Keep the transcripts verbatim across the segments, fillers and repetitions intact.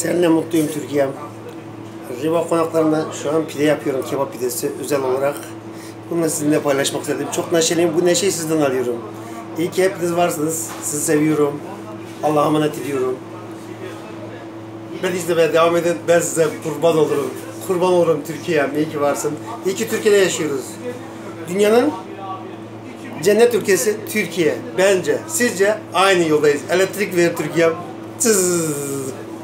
Seninle mutluyum Türkiye'm. Riva konaklarında şu an pide yapıyorum, kebap pidesi özel olarak. Bunu sizinle paylaşmak istedim. Çok neşeliyim, bu neşeyi sizden alıyorum. İyi ki hepiniz varsınız, sizi seviyorum. Allah'a emanet ediyorum. Ben izlemeye devam edin, ben size kurban olurum. Kurban olurum Türkiye'm, iyi ki varsın. İyi ki Türkiye'de yaşıyoruz. Dünyanın cennet ülkesi Türkiye. Bence, sizce aynı yoldayız. Elektrik ver Türkiye'm. Tızz.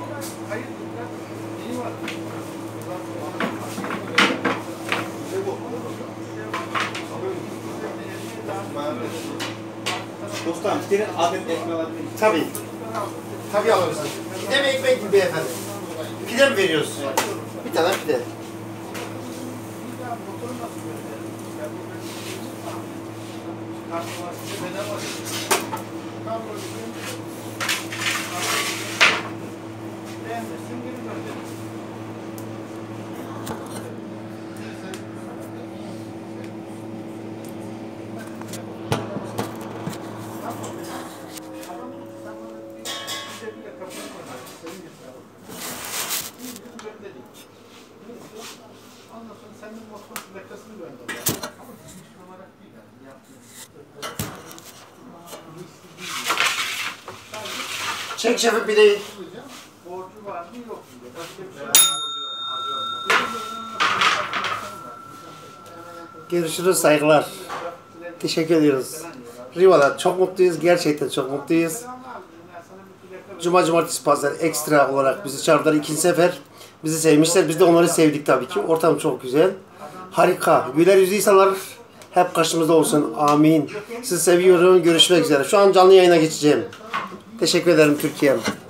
Dostum, bir adet ekmek alabilir miyim? Tabii. Tabii alırız. Pide mi ekmek mi beyefendi? Pide mi veriyoruz? Bir tane pide. Çek şefim pideyi. Görüşürüz, saygılar. Teşekkür ediyoruz. Riva'da çok mutluyuz, gerçekten çok mutluyuz. Cuma, cumartesi, pazar ekstra olarak bizi çağırdılar ikinci sefer. Bizi sevmişler, biz de onları sevdik tabii ki. Ortam çok güzel. Harika. Güler yüzlü insanlar hep karşımızda olsun. Amin. Sizi seviyorum. Görüşmek üzere. Şu an canlı yayına geçeceğim. Teşekkür ederim Türkiye'm.